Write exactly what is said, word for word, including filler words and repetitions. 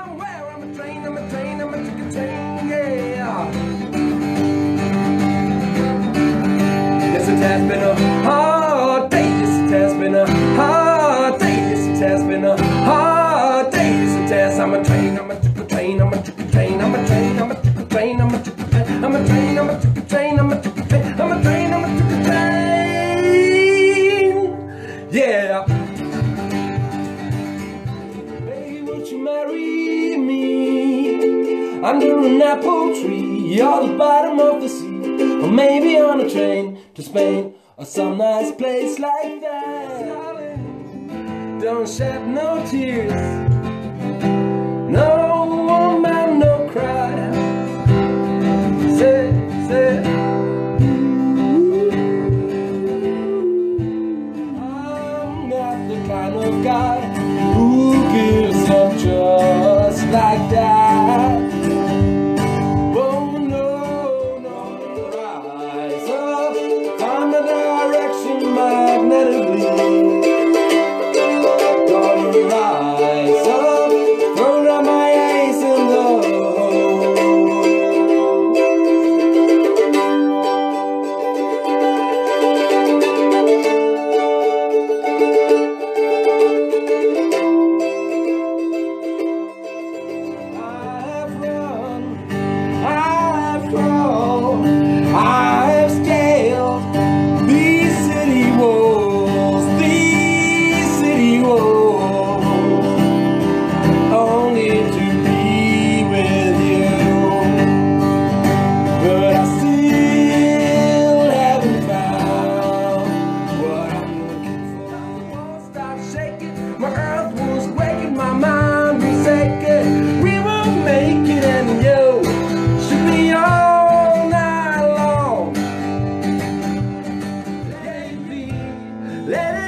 somewhere. I'm a train, I'm a train, I'm a ticket train, yeah. Yes, it has been a hard day. Yes, it has been a hard day. Yes, it has been a hard day. Yes, it has. I'm a train, I'm a ticket train, I'm a ticket train, I'm a train, I'm a ticket train, I'm a ticket train, I'm a train, I'm a ticket train, I'm a ticket train, I'm a train, I'm a ticket train, yeah. Baby, would you marry me under an apple tree, or the bottom of the sea, or maybe on a train to Spain, or some nice place like that? Darling, don't shed no tears, no woman, no cry. Say, say, I'm not the kind of guy who gives up just like that. Oh no, no, rise up, find the direction magnetically. Gonna rise up, throw down my ace in the let it